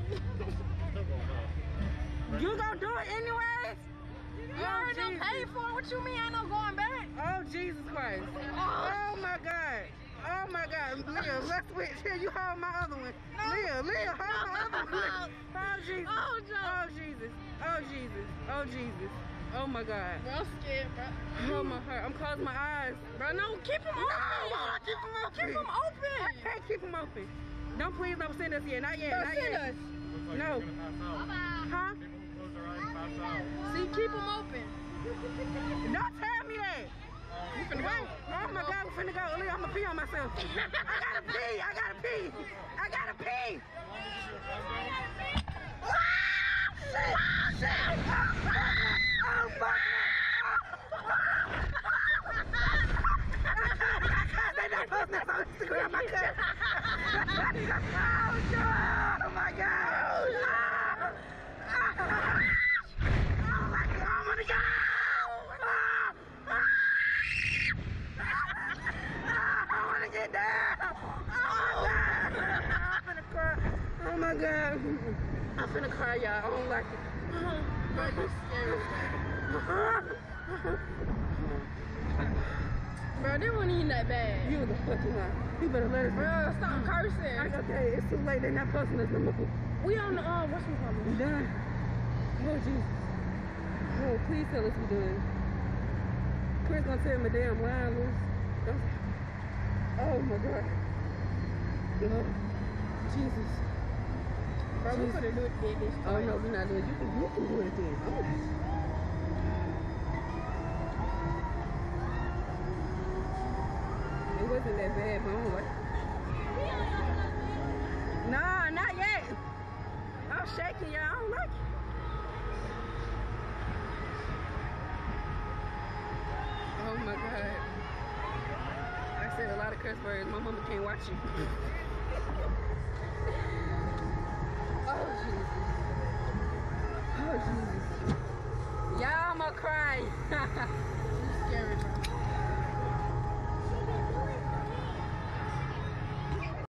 You gonna do it anyways? You already paid for it. What you mean ain't no going back? Oh, Jesus Christ. Oh, my God. Oh, my God. Leah, let's switch. Here, you hold my other one. No. Leah, hold my other one. Oh, Jesus. Oh, Jesus. Oh, Jesus. Oh, Jesus. Oh, my God. Bro, I'm scared, bro. Oh, my heart. I'm closing my eyes. Bro, no, keep them open. No, why not keep them open? Keep them open. I can't keep them open. Please don't send us yet. Not yet. Bro, not send yet. us. No. Huh? See, keep them open. Don't tell me that. We finna Wait. go. Oh my God, we finna go. Leah, I'm gonna pee on myself. I gotta pee. I gotta pee. I gotta pee. Oh, fuck. They're not posting this on Instagram. I cut. Oh my God. Oh my God. I'm gonna go. I wanna get down. I'm finna cry. Oh my God. I'm finna cry, y'all. I don't like it. Bro, you scary. Bro, they weren't even that bad. You the fucking lie. You better let us. Bro, stop cursing. Okay, it's too late. They're not posting us no more. We on the what's we calling? We done. Oh Jesus. Oh, please tell us we done. Chris gonna tell me damn lie, Luce. Oh my God. Oh, Jesus. Bro, we finna do it this time. Oh no, we're not doing it. You can do it again. Oh. It wasn't that bad, but I don't like it. Nah, not yet. I'm shaking, y'all. I don't like it. Oh my God. I said a lot of curse words. My mama can't watch you. Oh Jesus. Oh Jesus. Y'all, I'ma cry. You scary, bro.